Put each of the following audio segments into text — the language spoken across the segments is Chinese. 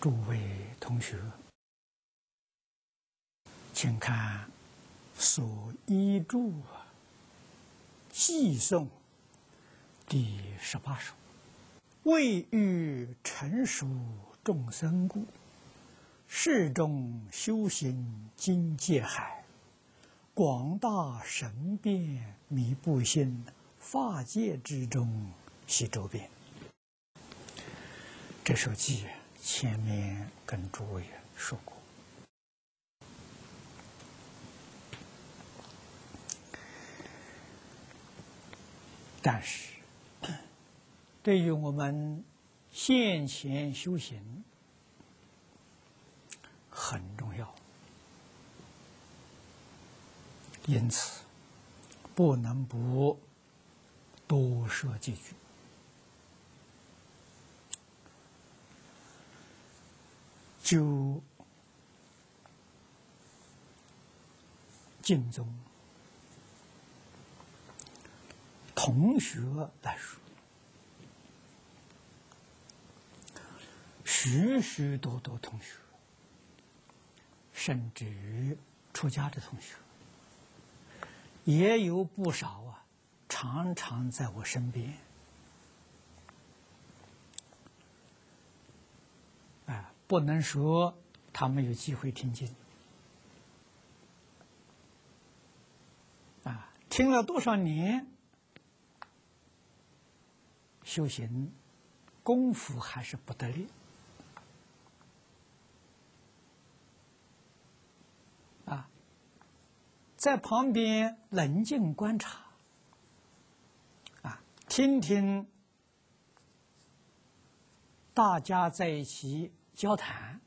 诸位同学，请看所依注寄颂第18首：为欲成熟众生故，世中修行经界海，广大神变弥不心，法界之中悉周遍。这首偈前面跟诸位说过，但是对于我们现前修行很重要，因此不能不多说几句。就经宗同学来说，许许多多同学，甚至于出家的同学，也有不少常常在我身边。不能说他们有机会听经，听了多少年，修行功夫还是不得力，在旁边冷静观察，听听大家在一起交谈，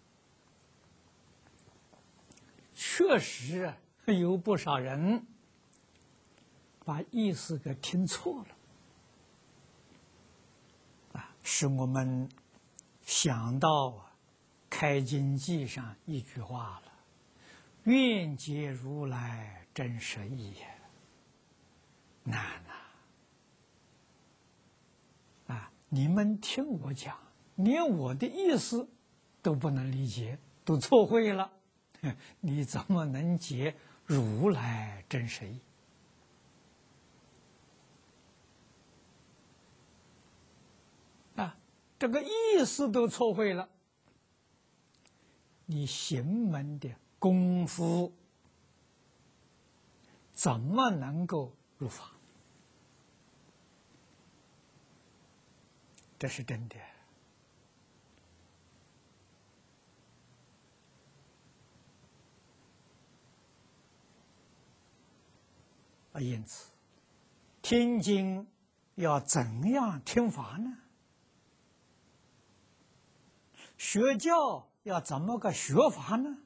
确实有不少人把意思给听错了，使我们想到开经记上一句话了：愿解如来真实义也。难你们听我讲，连我的意思都不能理解，都错会了，你怎么能解如来真实义？这个意思都错会了，你行门的功夫怎么能够入法？这是真的。因此听经要怎样听法呢？学教要怎么个学法呢？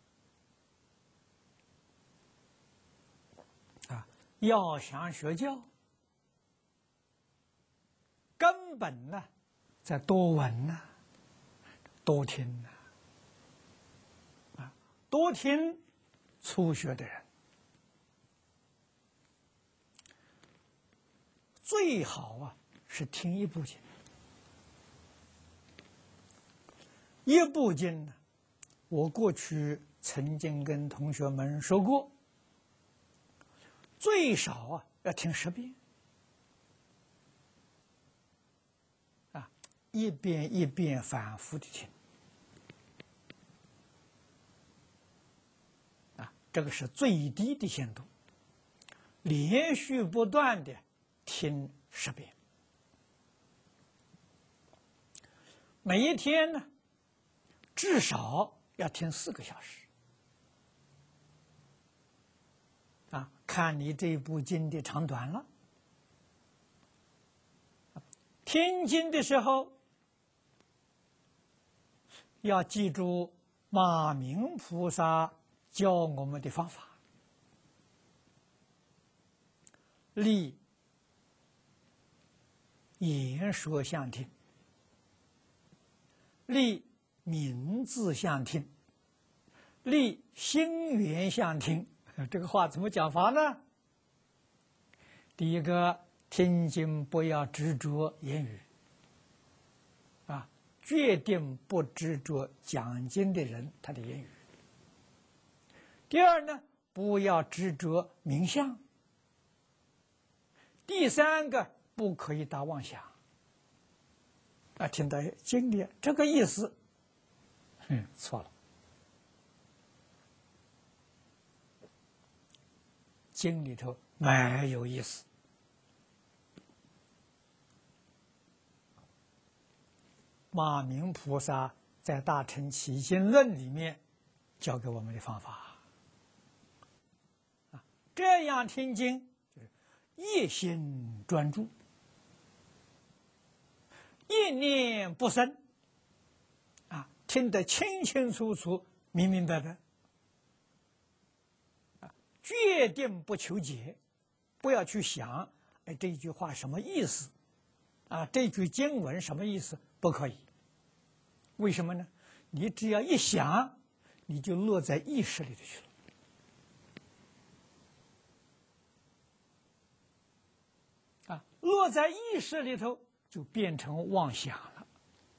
要想学教，根本呢在多闻多听多听初学的人，最好是听一部经。一部经呢，我过去曾经跟同学们说过，最少要听10遍，一遍一遍反复的听，这个是最低的限度，连续不断的听10遍，每一天呢至少要听4个小时，看你这部经的长短了。听经的时候要记住马明菩萨教我们的方法，立言说相听，立名字相听，立心缘相听。这个话怎么讲法呢？第一个，听经不要执着言语， 决定不执着讲经的人他的言语。第二呢，不要执着名相。第三个，不可以打妄想。听到经里这个意思，错了。经里头没有意思。马明菩萨在《大乘起信论》里面教给我们的方法这样听经就是一心专注，一念不生，听得清清楚楚、明明白白，决定不求解，不要去想，这句话什么意思？这句经文什么意思？不可以。为什么呢？你只要一想，你就落在意识里头去了。落在意识里头就变成妄想了，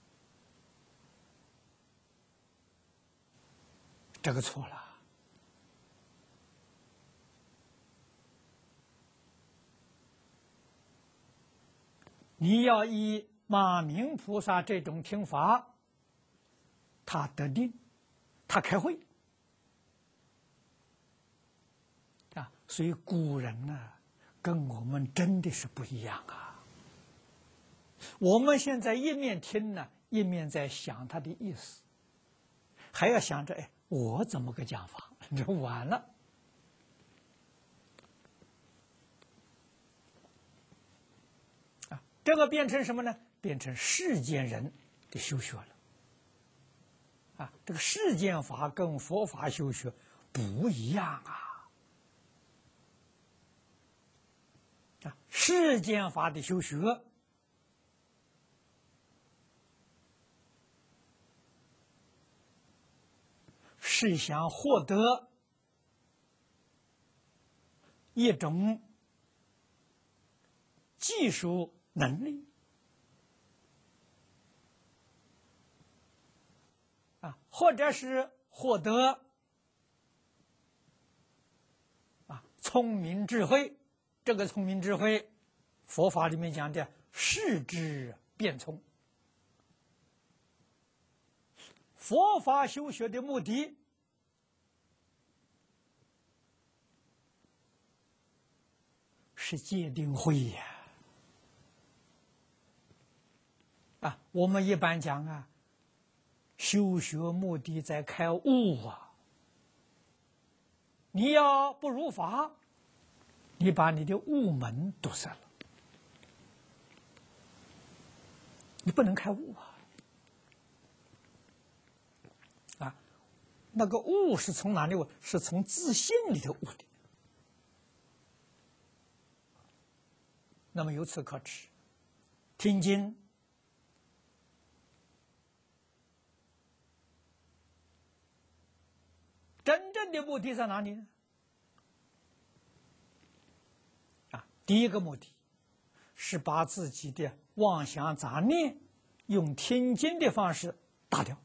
这个错了。你要以马明菩萨这种听法，他得定，他开慧所以古人呢，跟我们真的是不一样啊。我们现在一面听呢，一面在想他的意思，还要想着我怎么个讲法，这完了。这个变成什么呢？变成世间人的修学了。这个世间法跟佛法修学不一样世间法的修学是想获得一种技术能力或者是获得聪明智慧。这个聪明智慧，佛法里面讲的视之变聪。佛法修学的目的是戒定慧呀。我们一般讲修学目的在开悟你要不如法，你把你的悟门堵塞了，你不能开悟那个悟是从哪里悟？是从自信里头悟的。那么由此可知，听经真正的目的在哪里呢？第一个目的是把自己的妄想杂念用听经的方式打掉。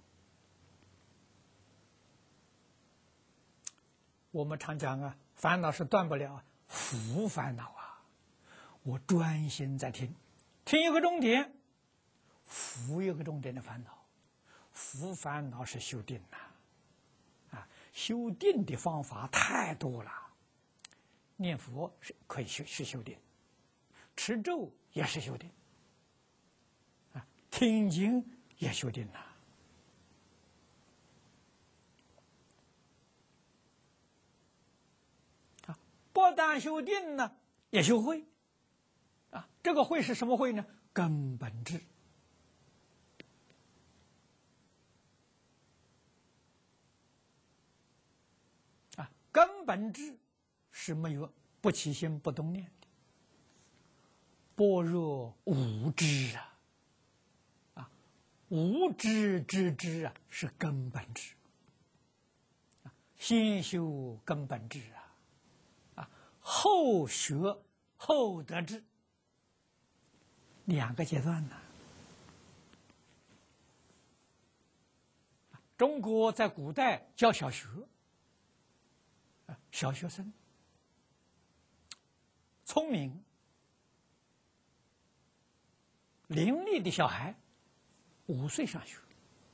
我们常讲烦恼是断不了，福烦恼我专心在听，听一个重点，福一个重点的烦恼，福烦恼是修定修定的方法太多了。念佛是可以是修定，持咒也是修定听经也修定不但修定呢，也修慧这个慧是什么慧呢？根本智根本智是没有不起心不动念的，般若无知无知之知是根本智先修根本智后学后得智，两个阶段中国在古代教小学，小学生聪明伶俐的小孩5岁上学，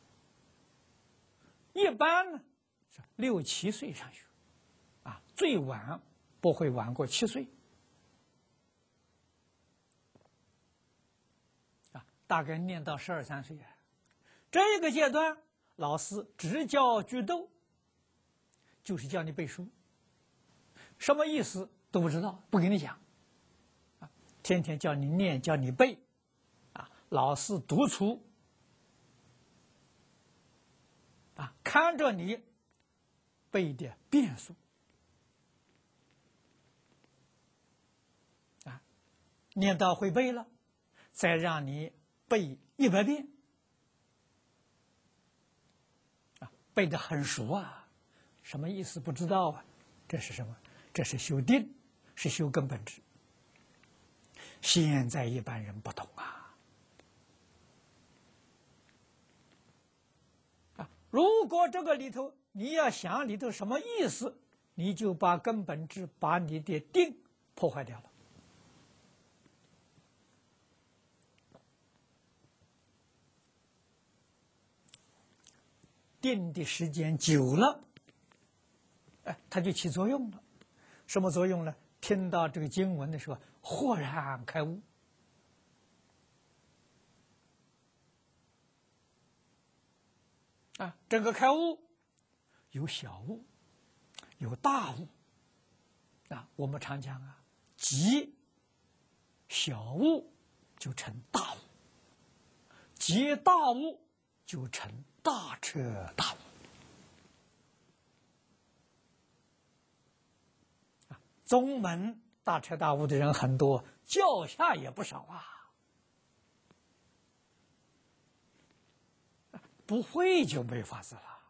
一般呢是6、7岁上学，最晚不会晚过7岁，大概念到12、13岁。这个阶段，老师只教句读，就是教你背书，什么意思都不知道，不给你讲，天天叫你念，叫你背，老师督促，看着你背的变数，念到会背了，再让你背100遍，背得很熟啊，什么意思不知道啊？这是什么？这是修定，是修根本智。现在一般人不懂如果这个里头你要想里头什么意思，你就把根本智，把你的定破坏掉了。定的时间久了，它就起作用了。什么作用呢？听到这个经文的时候，豁然开悟。这个开悟有小悟，有大悟。我们常讲积小悟就成大悟，积大悟就成大彻大悟。宗门大彻大悟的人很多，教下也不少不会就没法子了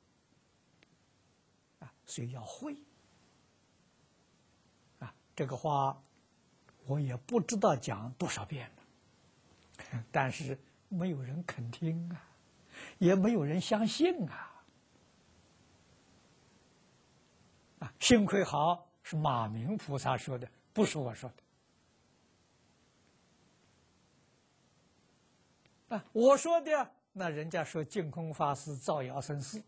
所以要会这个话我也不知道讲多少遍了，但是没有人肯听也没有人相信幸亏好是马明菩萨说的，不是我说的我说的那人家说净空法师造谣生事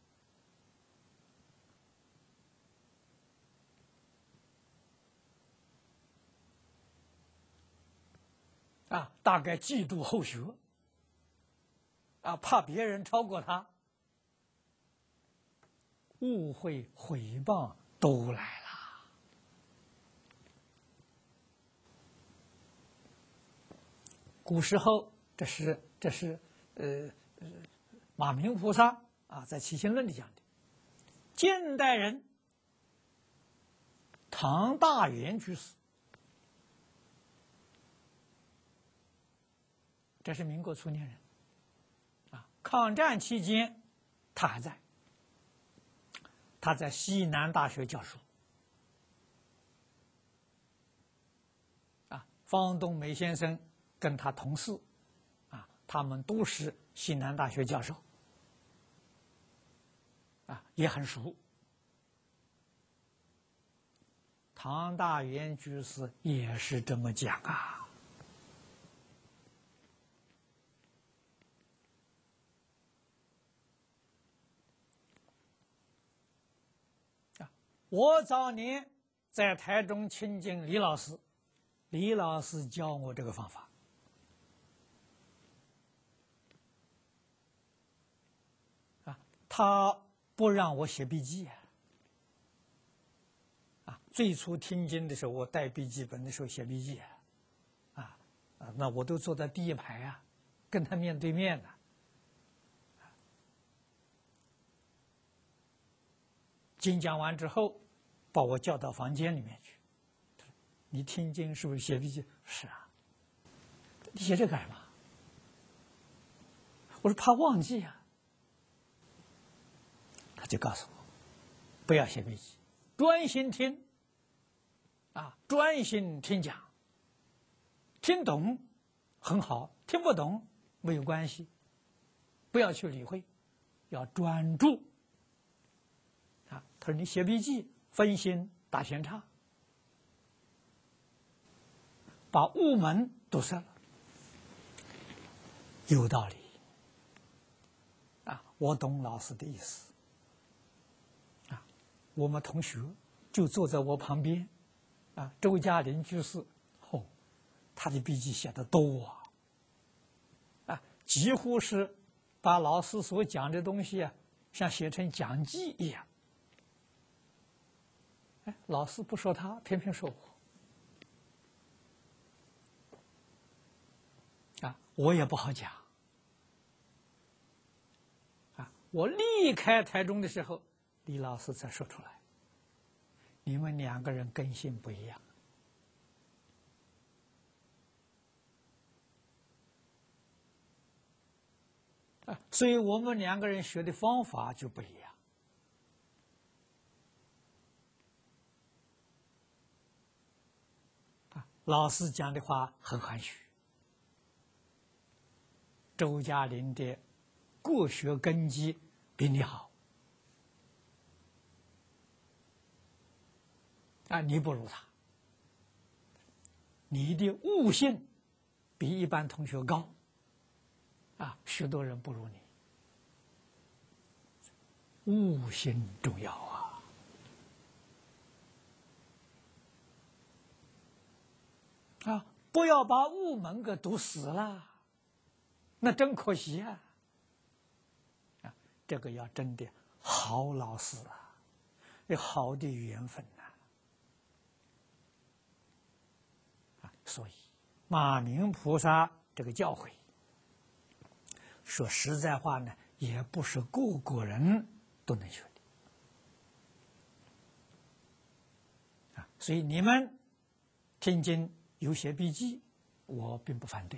大概嫉妒后学怕别人超过他，误会诽谤都来了。古时候，这是马明菩萨在《起信论》里讲的。近代人，唐大元居士，这是民国初年人抗战期间，他还在，他在西南大学教授方东梅先生跟他同事他们都是西南大学教授也很熟。唐大元居士也是这么讲我早年在台中亲近李老师，李老师教我这个方法他不让我写笔记最初听经的时候，我带笔记本的时候写笔记那我都坐在第一排跟他面对面的。经讲完之后，把我叫到房间里面去。你听经是不是写笔记？是你写这干嘛？我说怕忘记他就告诉我，不要写笔记，专心听专心听讲，听懂很好，听不懂没有关系，不要去理会， 要专注。啊，他说你写笔记分心打闲岔，把雾门堵塞了。有道理。啊，我懂老师的意思。啊，我们同学就坐在我旁边。啊，周嘉林居士，他的笔记写的多啊。啊，几乎是把老师所讲的东西啊，像写成讲记一样。哎，老师不说他，偏偏说我。啊，我也不好讲。啊，我离开台中的时候，李老师才说出来。你们两个人根性不一样。啊，所以我们两个人学的方法就不一样。啊，老师讲的话很含蓄。周嘉林的国学根基比你好。啊，你不如他。你的悟性比一般同学高。啊，许多人不如你。悟性重要啊！啊，不要把悟门给堵死了，那真可惜啊！啊，这个要真的好老师啊，有好的缘分呐。啊，所以马明菩萨这个教诲，说实在话呢，也不是个个人都能学的。啊，所以你们听经有写笔记，我并不反对。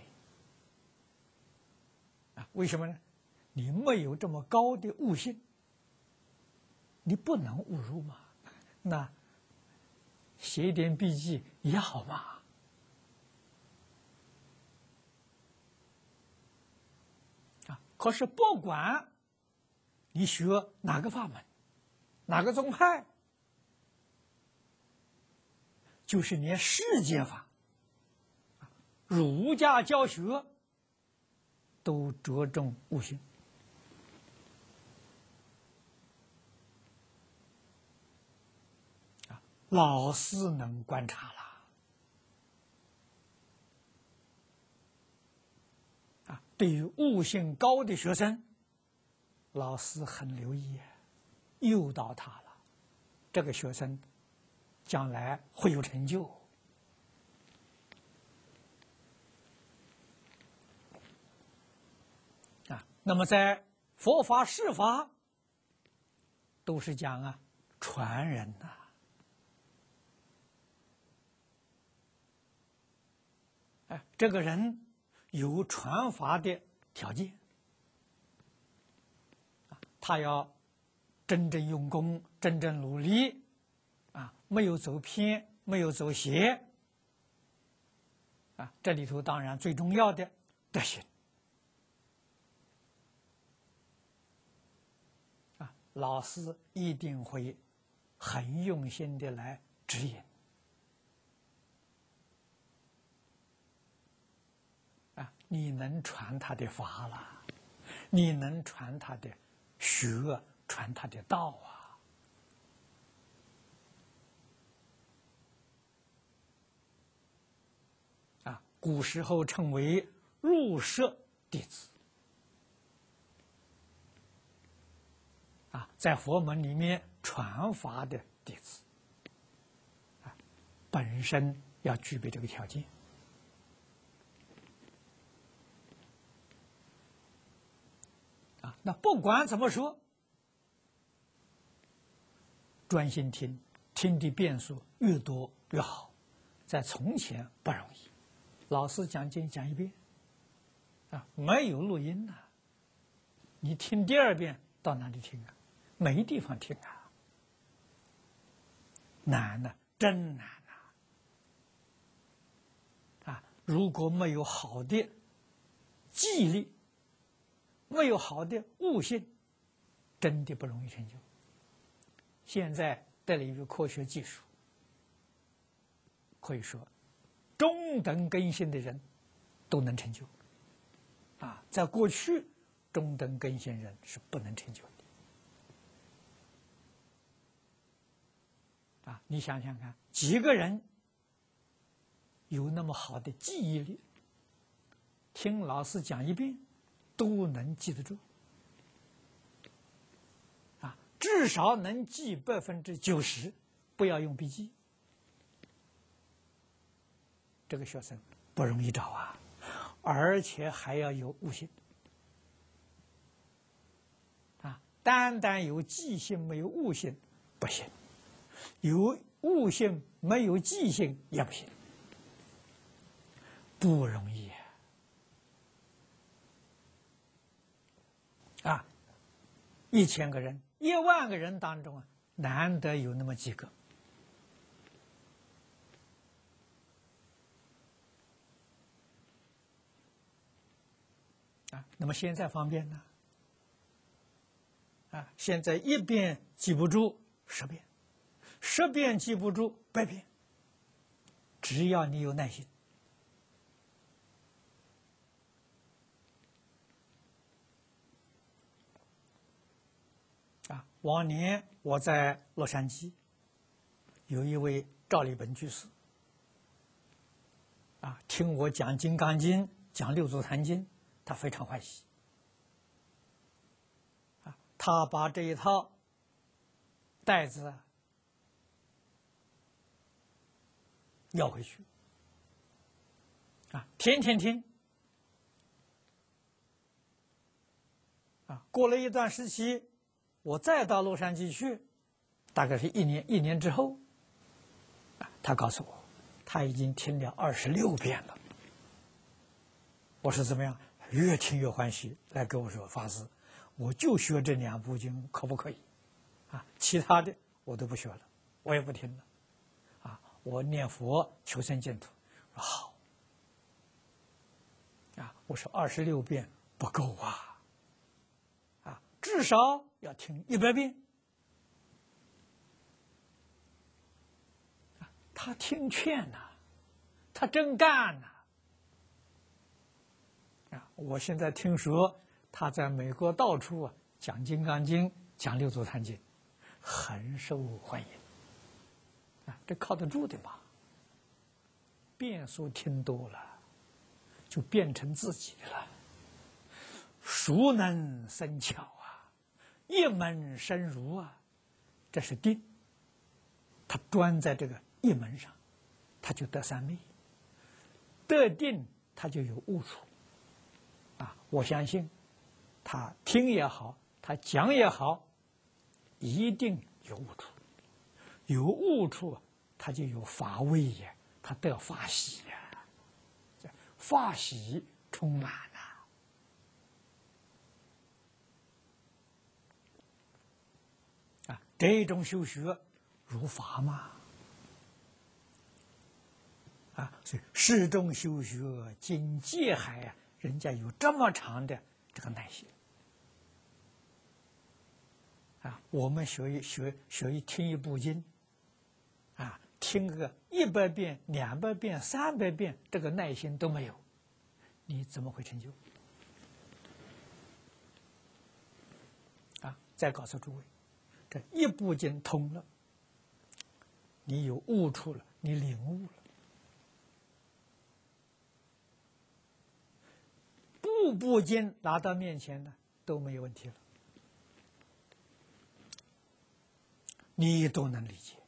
啊，为什么呢？你没有这么高的悟性，你不能悟入嘛。那写一点笔记也好嘛。啊，可是不管你学哪个法门，哪个宗派，就是连世界法、儒家教学都着重悟性。啊，老师能观察了。啊，对于悟性高的学生，老师很留意，诱导他了，这个学生将来会有成就。啊，那么在佛法释法都是讲啊传人呐。哎，这个人有传法的条件。他要真正用功，真正努力，啊，没有走偏，没有走邪。啊，这里头当然最重要的德行。啊，老师一定会很用心的来指引。啊，你能传他的法了，你能传他的学，传他的道啊！啊，古时候称为入舍弟子。啊，在佛门里面传法的弟子，啊，本身要具备这个条件。啊，那不管怎么说，专心听，听的遍数越多越好。在从前不容易，老师讲经讲一遍，啊，没有录音呐，你听第二遍到哪里听啊？没地方听啊，难呐，真难呐！啊，如果没有好的记忆力，没有好的悟性， 真的不容易成就。现在得力于科学技术，可以说中等根性的人都能成就。在过去，中等根性人是不能成就的。你想想看，几个人有那么好的记忆力，听老师讲一遍都能记得住，至少能记90%，不要用笔记。这个学生不容易找啊，而且还要有悟性单单有记性没有悟性不行，有悟性没有记性也不行，不容易1000个人、10000个人当中难得有那么几个。那么现在方便呢？现在1遍记不住10遍，10遍记不住100遍，只要你有耐心。往年我在洛杉矶，有一位赵立本居士，听我讲《金刚经》、讲《六祖坛经》，他非常欢喜。他把这一套袋子要回去，天天听。过了一段时期，我再到洛杉矶去，大概是一年之后，他告诉我，他已经听了26遍了。我说怎么样？越听越欢喜，来跟我说法师，我就学这2部经，可不可以？其他的我都不学了，我也不听了。我念佛求生净土。说好。我说26遍不够至少要听100遍。他听劝他真干我现在听说他在美国到处讲《金刚经》、讲《六祖坛经》，很受欢迎。这靠得住的嘛？遍数听多了，就变成自己的了。熟能生巧一门深入这是定。他专在这个一门上，他就得三昧，得定他就有悟处。我相信他听也好，他讲也好，一定有悟处。有悟处他就有法味他得法喜法喜充满这种修学如法嘛。所以世众修学经界海人家有这么长的这个耐心我们听一部经听个100遍、200遍、300遍，这个耐心都没有，你怎么会成就？再告诉诸位，这一部经通了，你有悟处了，你领悟了，部经拿到面前呢都没有问题了，你都能理解。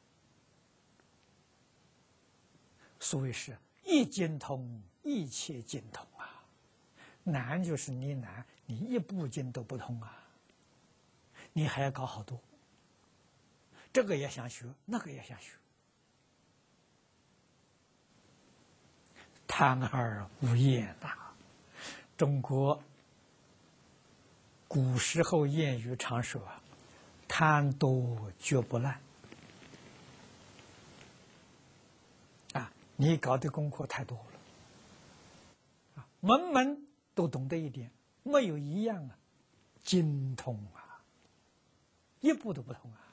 所谓是一经通，一切经通难就是你难，你一部经都不通你还要搞好多，这个也想学，那个也想学，贪而无厌中国古时候谚语常说贪多绝不烂你搞的功课太多了门门都懂得一点，没有一样精通一步都不同啊。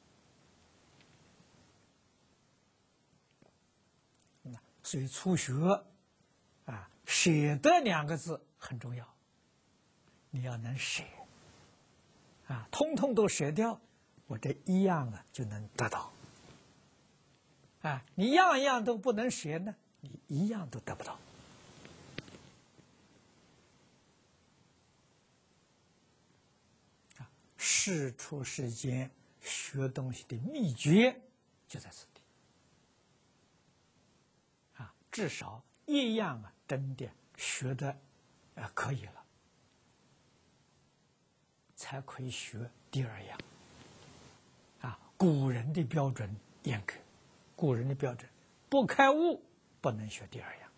所以初学啊，舍得两个字很重要，你要能舍啊，通通都舍掉，我这一样啊就能得到啊。你样样都不能舍呢，你一样都得不到啊。事出世间学东西的秘诀就在此地啊，至少一样啊，真的学的可以了，才可以学第二样啊。古人的标准严格，古人的标准不开悟不能学第二样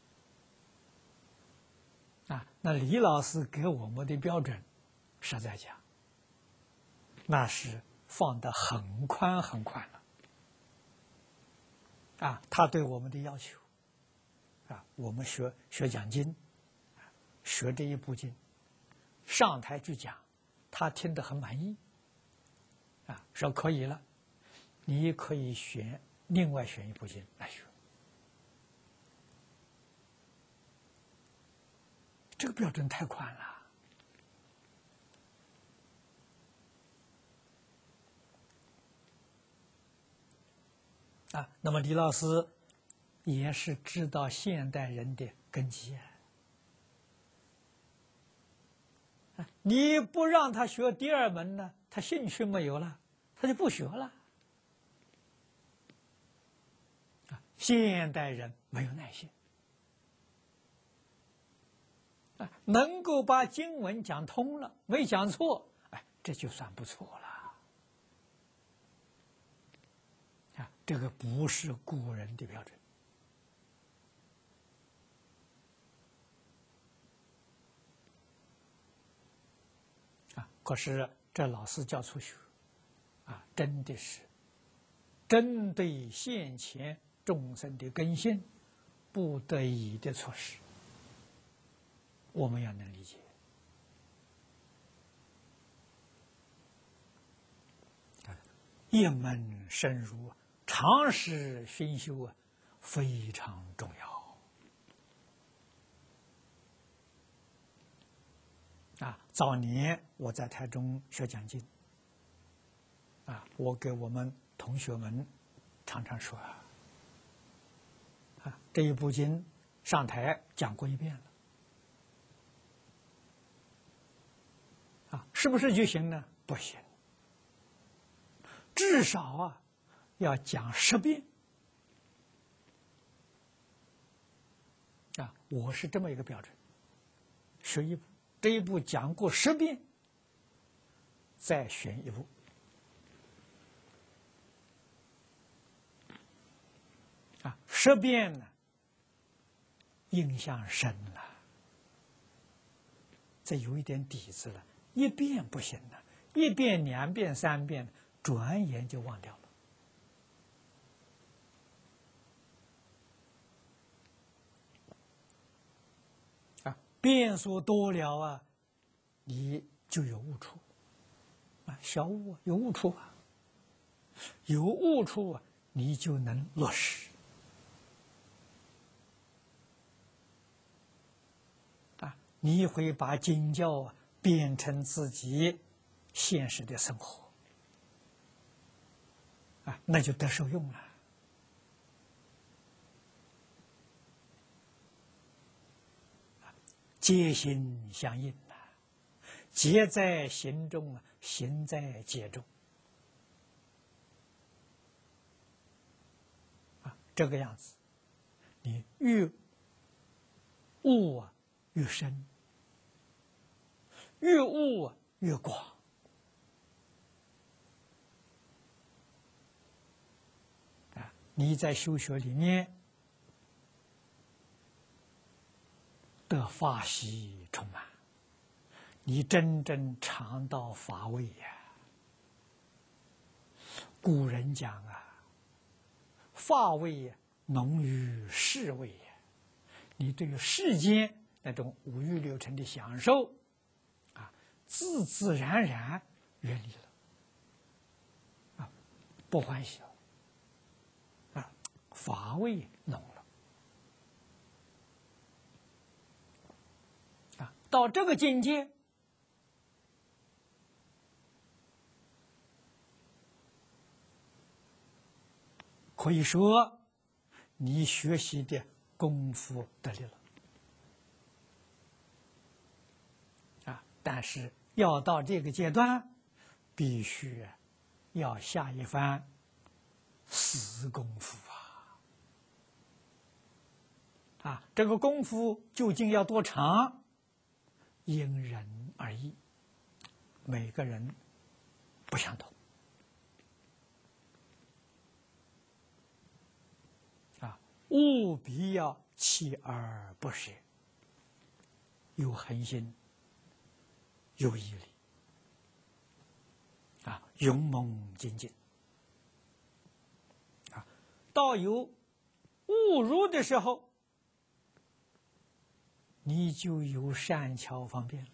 啊。那李老师给我们的标准，实在讲，那是放得很宽很宽了啊。他对我们的要求啊，我们学讲经，学这一部经，上台去讲，他听得很满意啊，说可以了，你可以另外选一部经来学。这个标准太宽了啊。那么李老师也是知道现代人的根基啊。你不让他学第二门呢，他兴趣没有了，他就不学了啊。现代人没有耐心啊，能够把经文讲通了，没讲错，哎，这就算不错了啊。这个不是古人的标准啊。可是这老师教初学啊，真的是针对现前众生的根性不得已的措施，我们要能理解一门深入，长时熏修啊，非常重要啊。早年我在台中学讲经啊，我给我们同学们常常说啊，这一部经上台讲过一遍了啊，是不是就行呢？不行，至少啊要讲10遍啊。我是这么一个标准，学一部，这一部讲过10遍，再选一部啊。10遍呢，印象深了，这有一点底子了。1遍不行了，1遍、2遍、3遍，转眼就忘掉了啊。遍数多了啊，你就有误处啊，小悟啊，有误处啊，有误处啊，你就能落实啊。你会把经教啊变成自己现实的生活啊，那就得受用了。戒心相应呐，戒在行中啊，行在戒中啊。这个样子，你越悟啊越深，越悟啊越广啊。你在修学里面的法喜充满，你真正尝到法味呀。古人讲啊，法味浓于世味呀。你对于世间那种五欲6尘的享受啊，自自然然远离了不欢喜了，啊，乏味浓了，啊，到这个境界，可以说你学习的功夫得力了，啊，但是要到这个阶段，必须要下一番死功夫啊！这个功夫究竟要多长，因人而异，每个人不相同啊！务必要锲而不舍，有恒心，有毅力啊，勇猛精进啊！到有误入的时候，你就有善巧方便了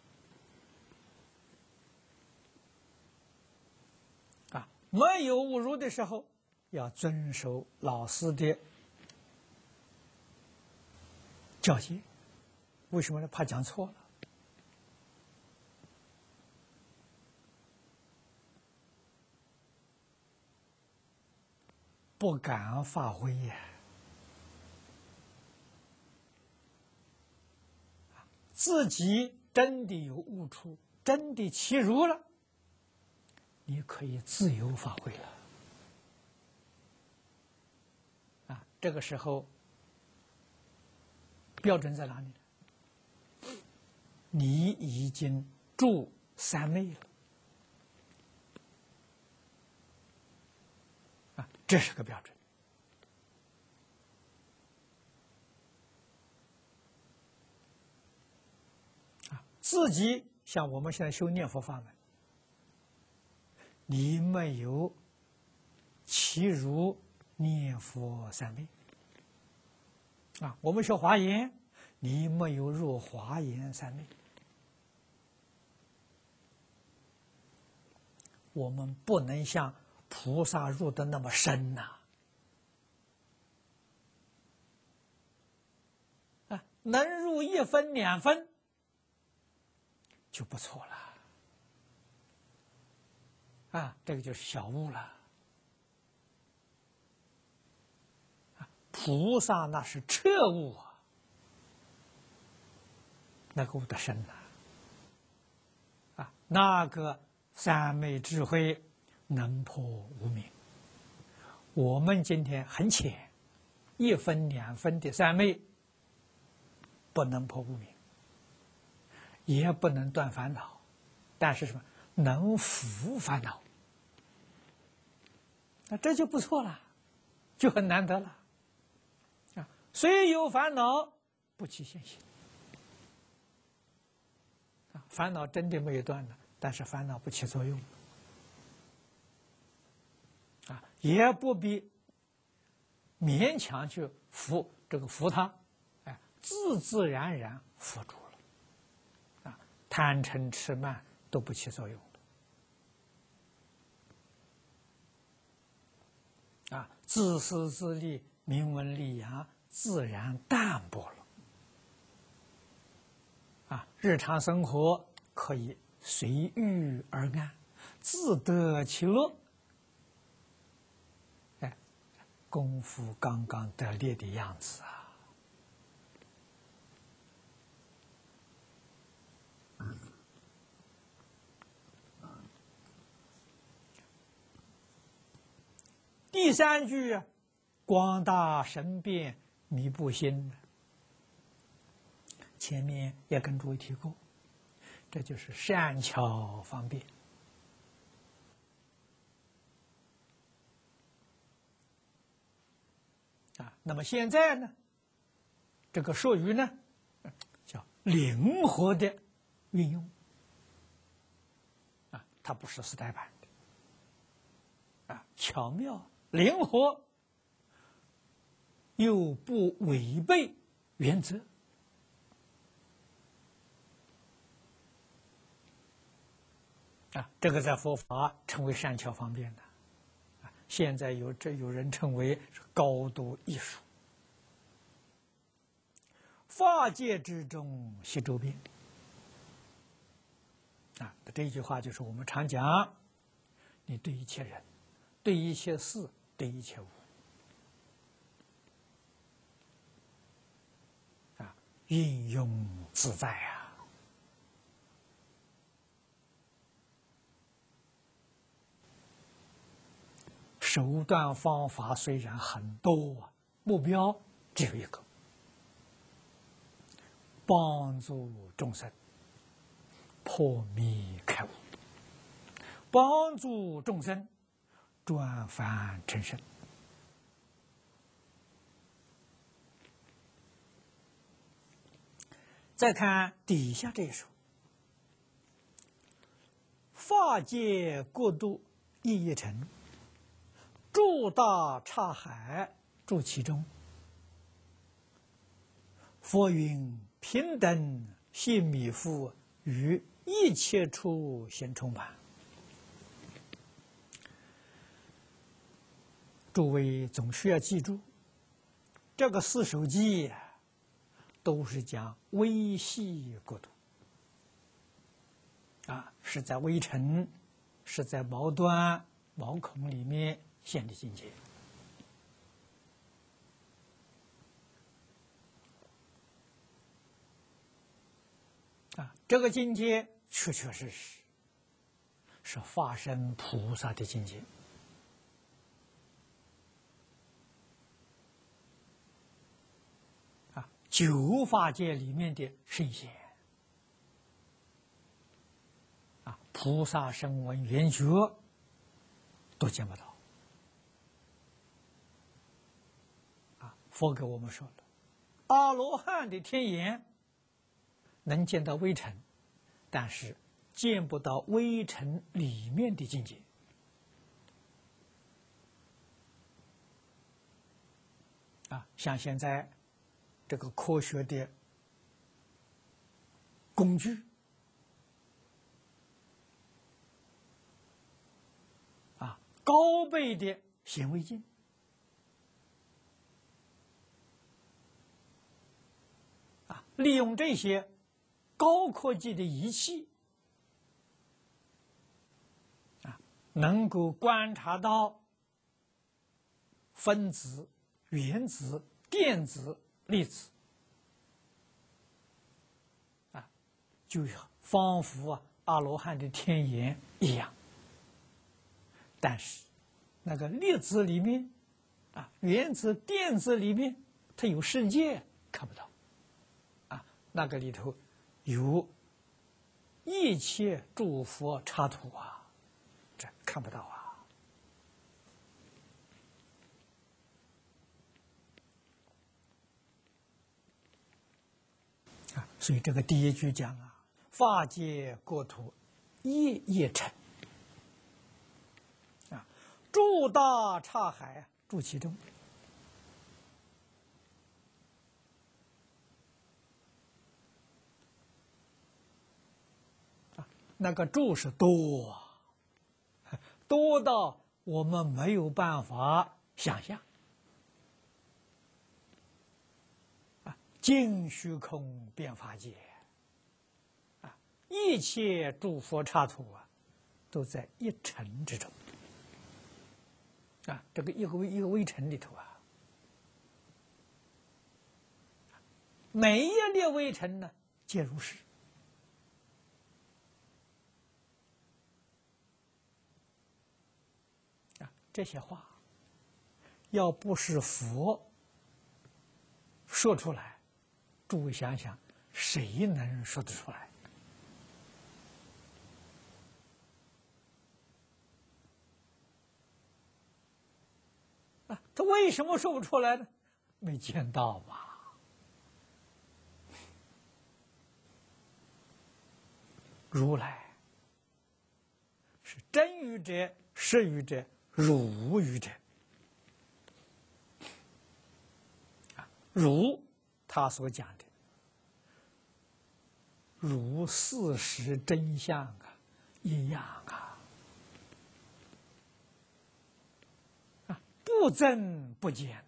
啊！没有误入的时候，要遵守老师的教诫。为什么呢？怕讲错了，不敢发挥呀。自己真的有误处，真的欺辱了，你可以自由发挥了。啊，这个时候标准在哪里呢？你已经住三昧了，啊，这是个标准。啊，自己像我们现在修念佛法门，你没有欺辱念佛三昧。啊，我们学华严，你没有入华严三昧。我们不能像菩萨入的那么深呐！啊，能入1分2分就不错了。啊，这个就是小悟了。啊，菩萨那是彻悟啊，那个悟得深呐！啊，那个三昧智慧能破无明。我们今天很浅，1分2分的三昧不能破无明，也不能断烦恼，但是什么能伏烦恼，那这就不错了，就很难得了。啊，虽有烦恼，不起现行。啊，烦恼真的没有断了，但是烦恼不起作用。啊，也不必勉强去服它，哎，自自然然服住了。啊，贪嗔痴慢都不起作用了。啊，自私自利、名闻利养自然淡薄了。啊，日常生活可以随遇而安，自得其乐。哎，功夫刚刚得力的样子啊！第3句，广大神变弥不心，前面也跟诸位提过，这就是善巧方便。啊，那么现在呢，这个术语呢，叫灵活的运用。啊，它不是死呆板的，啊，巧妙灵活，又不违背原则。啊，这个在佛法称为善巧方便的。啊， 现在有人称为是高度艺术。法界之中，悉周遍。啊，这句话就是我们常讲，你对一切人、对一切事、对一切物，啊，运用自在啊。手段方法虽然很多啊，目标只有一个：帮助众生破迷开悟，帮助众生转凡成圣。再看底下这一首：法界国度一一成，诸大刹海住其中。佛云平等性弥覆，于一切处现充满。诸位总是要记住，这个四首偈都是讲微细国度啊，是在微尘，是在毛端、毛孔里面现的境界。啊，这个境界确确实实是化身菩萨的境界。啊，九法界里面的圣贤，啊，菩萨声闻缘觉都见不到。啊，佛给我们说了，阿罗汉的天眼能见到微尘，但是见不到微尘里面的境界。啊，像现在这个科学的工具，啊，高倍的显微镜，啊，利用这些高科技的仪器，啊，能够观察到分子、原子、电子、粒子，啊，就仿佛阿罗汉的天眼一样。但是那个粒子里面，啊，原子、电子里面，它有世界看不到，啊，那个里头有一切诸佛刹土啊，这看不到啊。所以这个第一句讲啊，法界国土一一成，啊，诸大刹海住其中。啊，那个住是多啊，多到我们没有办法想象。尽虚空遍法界，啊，一切诸佛刹土啊，都在一尘之中。啊，这个一个微尘里头啊，每一粒微尘呢，皆如是。啊，这些话，要不是佛说出来，诸位想想，谁能说得出来？啊，他为什么说不出来呢？没见到嘛。如来是真语者、实语者、如语者。啊，如他所讲的，如事实真相啊，一样啊。 不增不减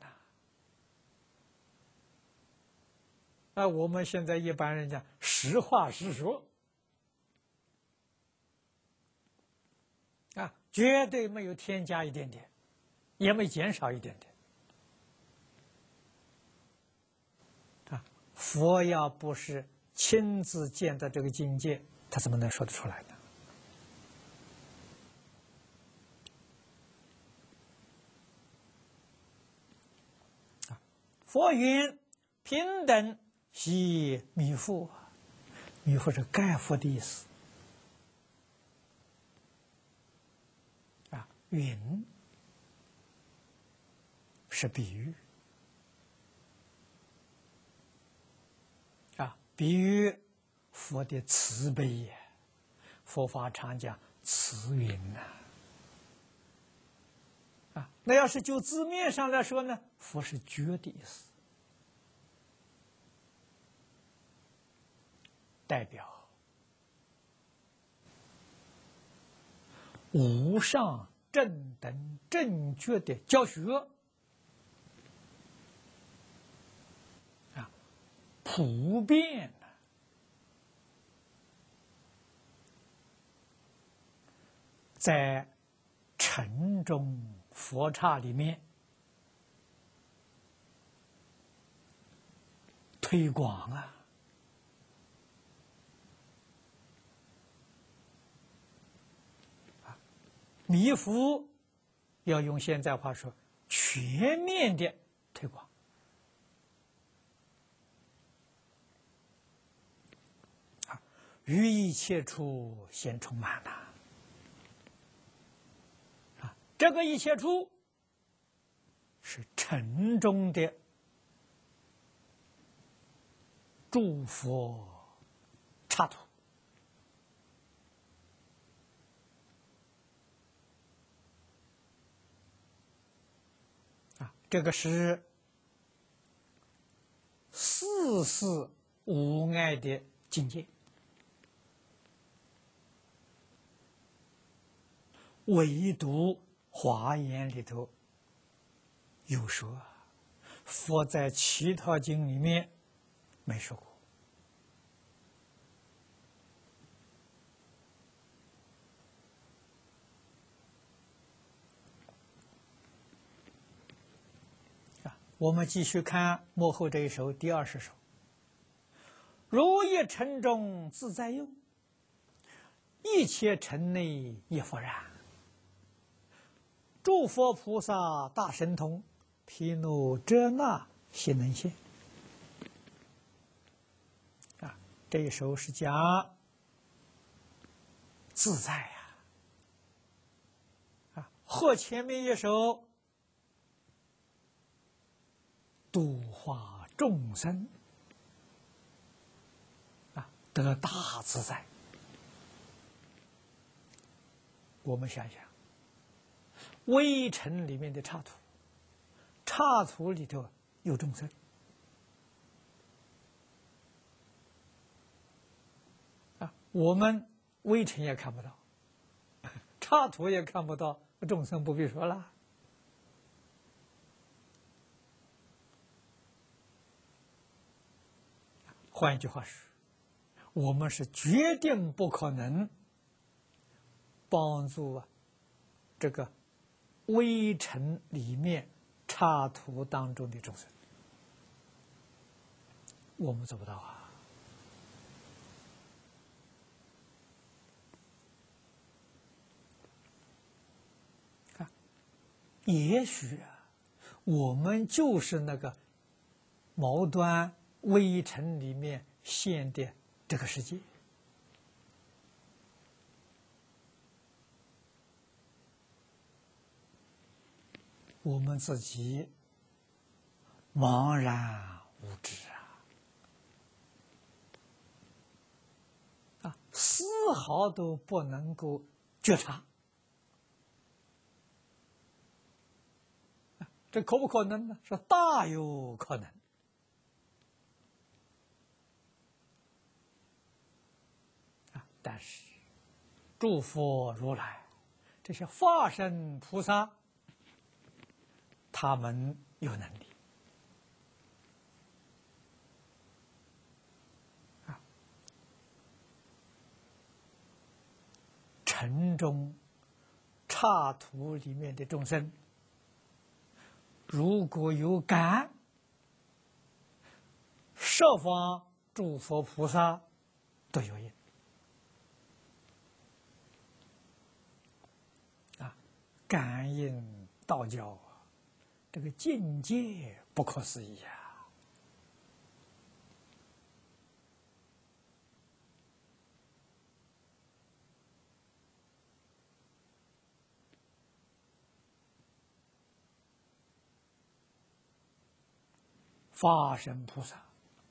呐！我们现在一般人讲实话实说绝对没有添加一点点，也没减少一点点佛要不是亲自见到这个境界，他怎么能说得出来呢？佛云：平等系弥覆，弥覆是盖覆的意思云是比喻比喻佛的慈悲也。佛法常讲慈云那要是就字面上来说呢，佛是觉的意思，代表无上正等正觉的教学普遍在城中佛刹里面推广弥福要用现在话说，全面的推广于一切处先充满这个一切处是城中的诸佛刹土这个是四事无碍的境界。唯独华严里头有说，佛在其他经里面没说过。我们继续看幕后这一首第20首。如一尘中自在用，一切尘内亦复然。诸佛菩萨大神通，毗卢遮那悉能现。这一首是讲自在和前面一首度化众生得大自在。我们想想，微尘里面的刹土，刹土里头有众生我们微尘也看不到，刹土也看不到，众生不必说了。换一句话说，我们是决定不可能帮助这个微尘里面刹土当中的众生，我们做不到也许我们就是那个毛端微尘里面现的这个世界。我们自己茫然无知丝毫都不能够觉察。这可不可能呢？说大有可能。但是诸佛如来这些化身菩萨他们有能力啊。城中刹土里面的众生，如果有感，十方诸佛菩萨都有应啊。感应道教这个境界不可思议啊！法身菩萨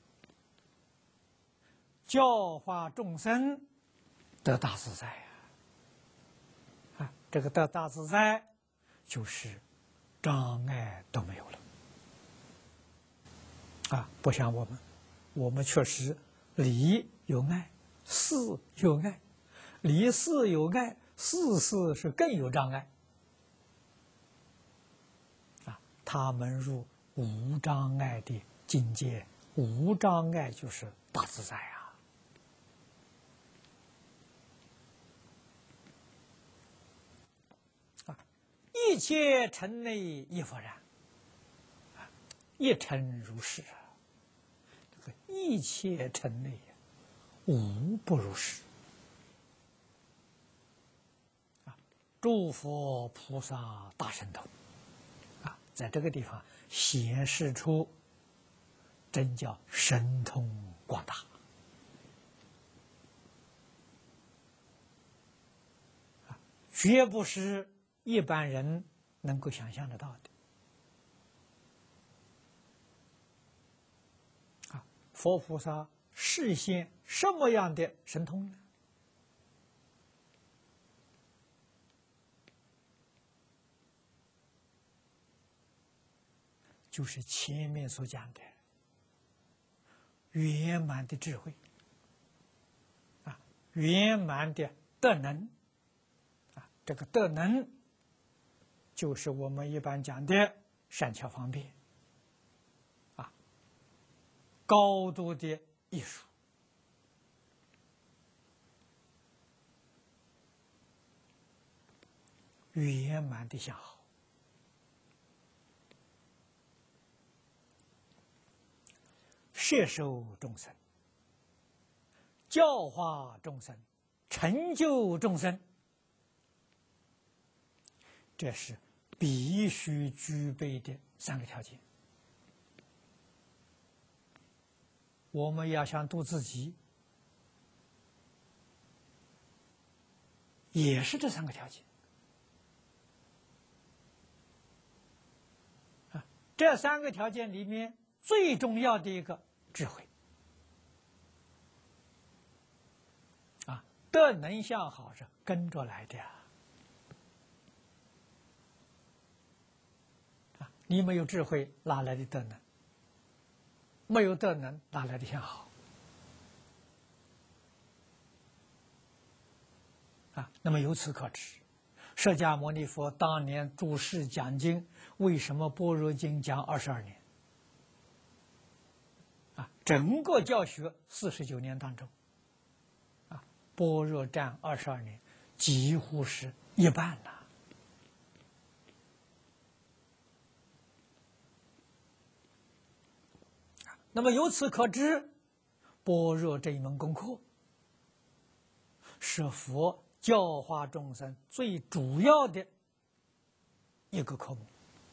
教化众生得大自在啊！这个得大自在，就是障碍都没有了啊！不像我们确实理有碍，事有碍，理事有碍，事是更有障碍啊！他们入无障碍的境界，无障碍就是大自在啊！一切尘内亦复然，一尘如是啊！这个一切尘内无不如是啊！诸佛菩萨大神通啊，在这个地方显示出真叫神通广大啊，绝不是一般人能够想象得到的啊！佛菩萨示现什么样的神通呢？就是前面所讲的圆满的智慧啊，圆满的德能啊，这个德能就是我们一般讲的善巧方便啊，高度的艺术圆满的相好，摄受众生，教化众生，成就众生，这是必须具备的三个条件。我们要想度自己，也是这三个条件啊。这三个条件里面最重要的一个智慧啊，德能相好是跟着来的啊。你没有智慧，哪来的德能？没有德能，哪来的相好？啊，那么由此可知，释迦牟尼佛当年注释讲经，为什么般若经讲22年？啊，整个教学49年当中，啊，般若占22年，几乎是一半了。那么由此可知，般若这一门功课是佛教化众生最主要的一个科目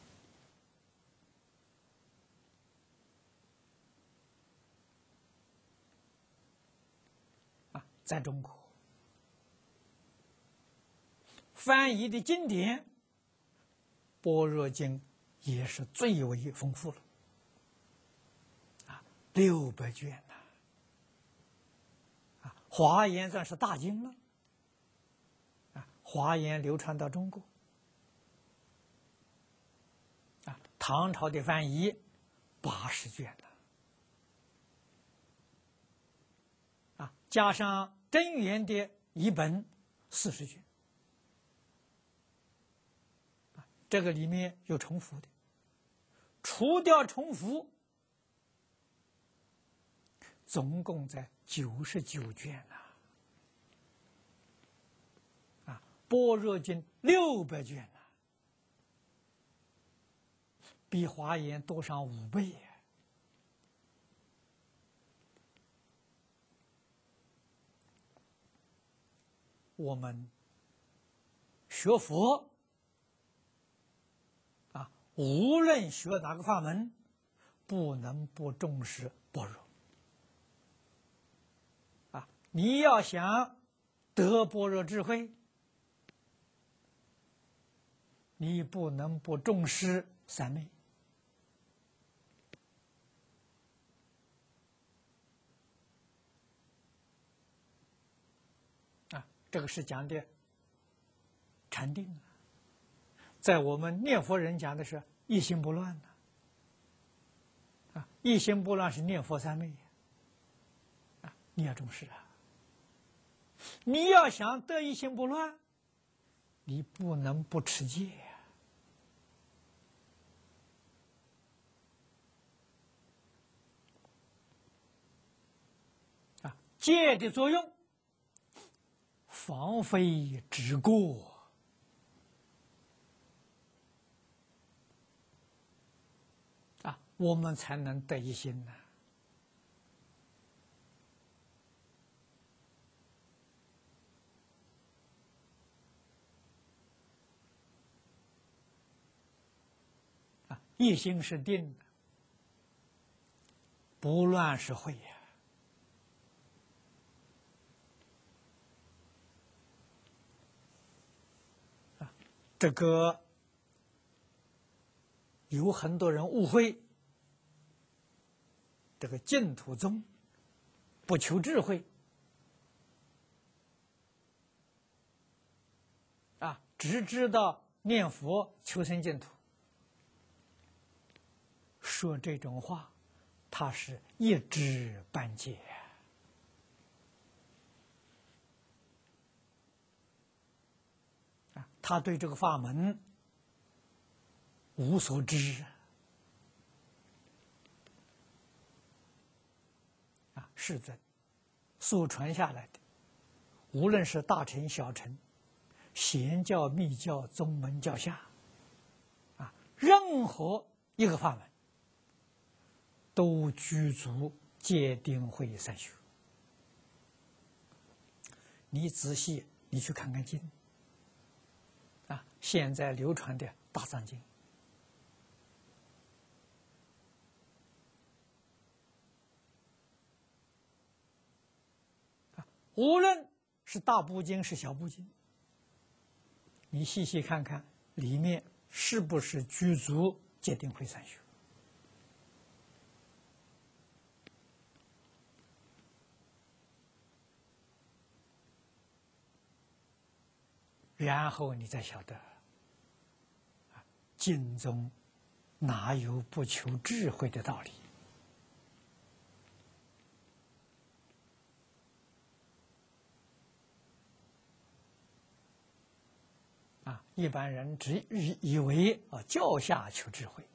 啊，在中国翻译的经典，般若经也是最为丰富了啊，600卷呐啊，华严算是大经了啊，华严流传到中国啊，唐朝的翻译80卷了啊，加上真源的译本40卷啊，这个里面有重复的除掉重复，总共在99卷般若经600卷比华严多上5倍我们学佛无论学哪个法门，不能不重视般若你要想得般若智慧，你不能不重视三昧这个是讲的禅定在我们念佛人讲的是一心不乱一心不乱是念佛三昧你要重视你要想得一心不乱，你不能不持戒戒的作用，防非止过我们才能得一心一心是定的，不乱是慧这个有很多人误会，这个净土宗不求智慧只知道念佛求生净土。说这种话，他是一知半解他对这个法门无所知世尊所传下来的，无论是大乘小乘、显教密教、宗门教下任何一个法门都具足戒定慧三学。你仔细你去看看经现在流传的大藏经无论是大部经是小部经，你细细看看里面是不是具足戒定慧三学然后你再晓得经中哪有不求智慧的道理一般人只以为教下求智慧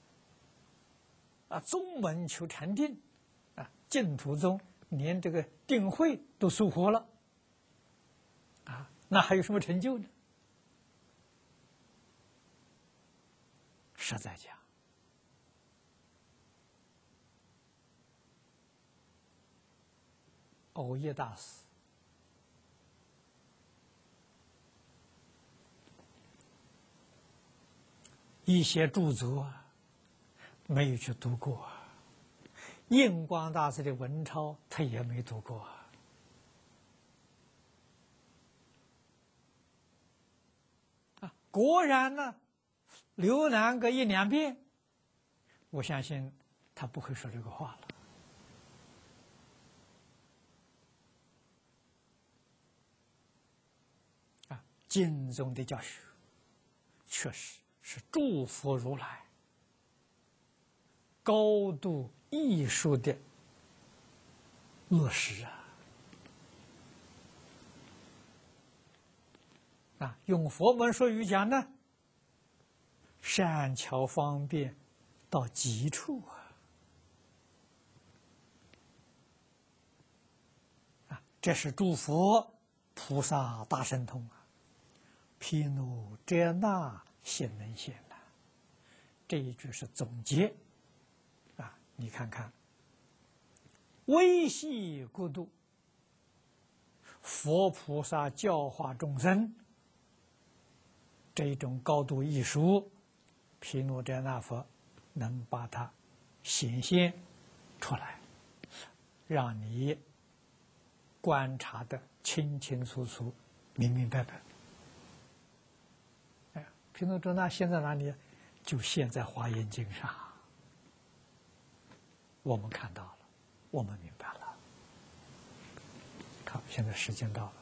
宗门求禅定净土宗连这个定慧都疏忽了那还有什么成就呢？实在讲，藕益大师一些著作没有去读过印光大师的文钞他也没读过果然呢浏览个1、2遍，我相信他不会说这个话了经中的教学确实是诸佛如来高度艺术的落实用佛门说语讲呢，善巧方便到极处这是诸佛菩萨大神通毗卢遮那显能现这一句是总结你看看，微细国度，佛菩萨教化众生这种高度艺术，毗卢遮那佛能把它显现出来，让你观察的清清楚楚、明明白白。毗卢遮那现在哪里？就现在《华严经》上，我们看到了，我们明白了。好，现在时间到了。